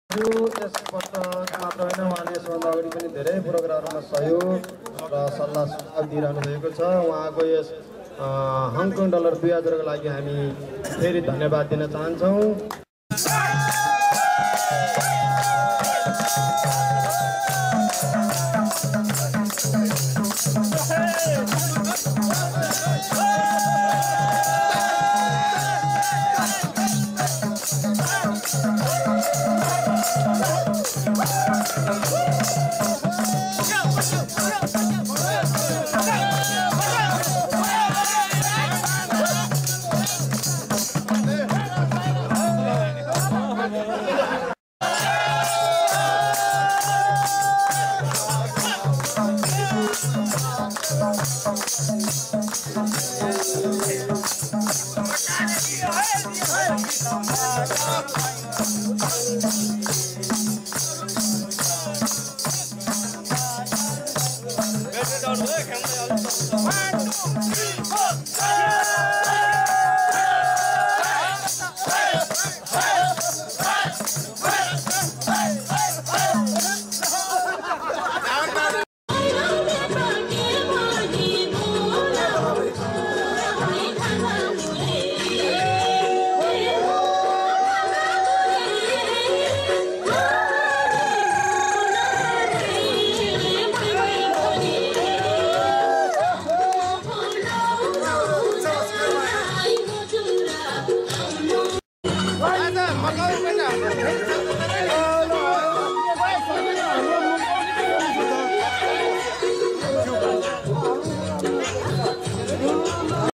Yes पटक मात्र होइन उहाँले यसभन्दा अगाडि पनि धेरै प्रोग्राममा सहयोग र सल्लाह सुझाव दिइरहनु भएको छ। उहाँको यस हङकङ डलर 2000 को लागि हामी फेरि धन्यवाद दिन चाहन्छौँ।